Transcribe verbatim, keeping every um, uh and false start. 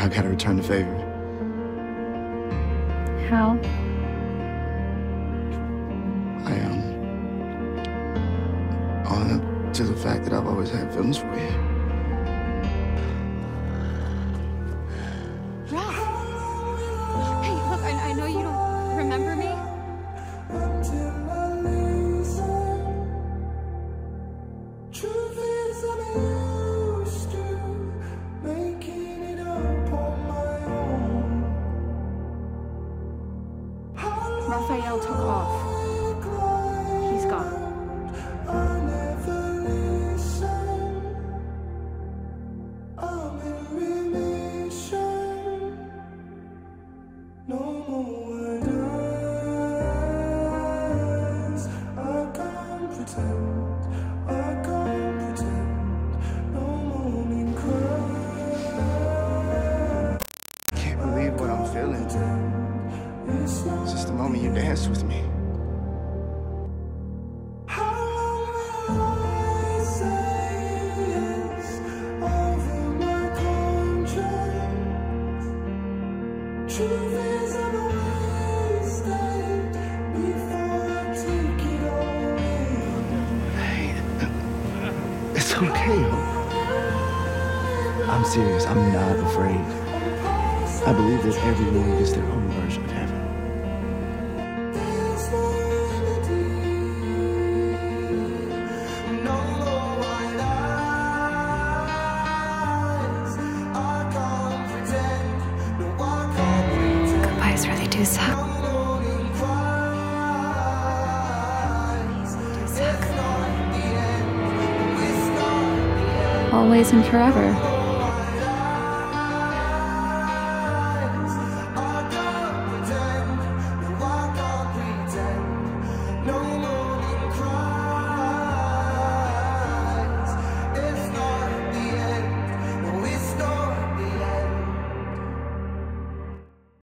I gotta return the favor. How? I um own up to the fact that I've always had feelings for you. Ralph! Hey, look, I, I know you don't remember me. Rafael took off. He's gone. Can't believe what I'm feeling. It's just the moment you danced with me. Hey, it's okay, Hope. I'm serious. I'm not afraid. I believe that everyone gets their own version of heaven. Goodbyes really do suck. Do suck. Always and forever.